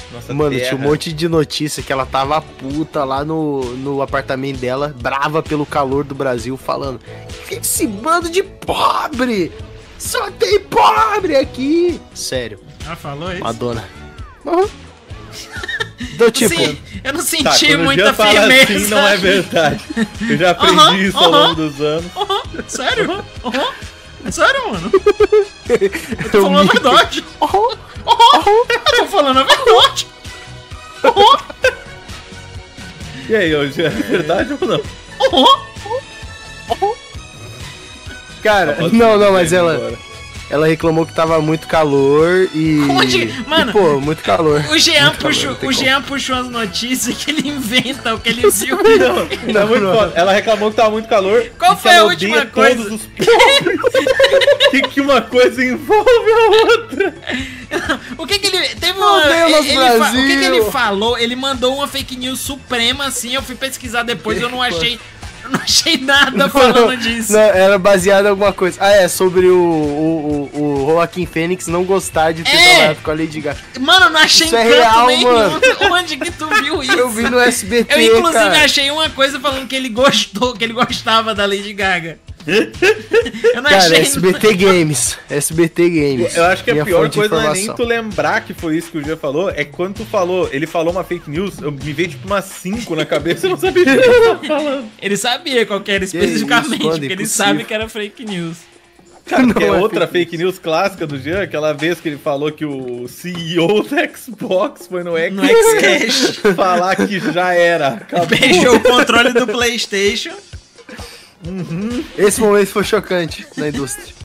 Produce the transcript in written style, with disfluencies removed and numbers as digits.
Nossa Mano, terra. tinha um monte de notícia que ela tava puta lá no apartamento dela, brava pelo calor do Brasil, falando: esse bando de pobre! Só tem pobre aqui! Sério, Ela falou isso? Madonna. Uhum. Do tipo, Sim, eu não senti Tá, quando o muita Jean fala firmeza. assim, não é verdade. Eu já aprendi isso ao longo dos anos. Sério? É sério, mano? Eu tô falando a verdade. Eu tô falando a verdade. E aí, ô Jean, é verdade ou não? cara, Posso não, ir mas ela agora. reclamou que tava muito calor e. Onde? Mano, e, pô, muito calor. O Jean Muito calor, puxou, não tem o como. Jean puxou as notícias que ele inventa o que ele viu. Não, tá muito foda. Ela reclamou que tava muito calor. Qual e que foi a ela última odeia coisa? Todos os pobres. que uma coisa envolve a outra. O que que ele... Teve Meu uma... Deus, o Brasil! que que ele falou? Ele mandou uma fake news suprema, assim, eu fui pesquisar depois, eu não achei nada falando disso. Não, era baseado em alguma coisa. Ah, é, sobre o Joaquim Fênix não gostar de ter trabalhado com a Lady Gaga. Mano, eu não achei Isso é canto real, nenhum. mano. Onde que tu viu isso? Eu vi no SBT, Eu, inclusive, cara. achei uma coisa falando que ele gostou, que ele gostava da Lady Gaga. Eu não Cara, achei... SBT Games. SBT Games. Eu acho que a Minha pior fonte de coisa não é nem informação. tu lembrar que foi isso que o Jean falou, é quando tu falou, ele falou uma fake news, eu me veio tipo umas 5 na cabeça, eu não sabia o que ele tava falando. Ele sabia qual que era isso, especificamente, quando? porque ele Impossível. sabe que era fake news. Cara, porque é Não é outra fake news clássica do Jean, aquela vez que ele falou que o CEO da Xbox foi no No Xcast Xcast. falar que já era. Acabou. Beijou o controle do PlayStation. Esse momento foi chocante na indústria.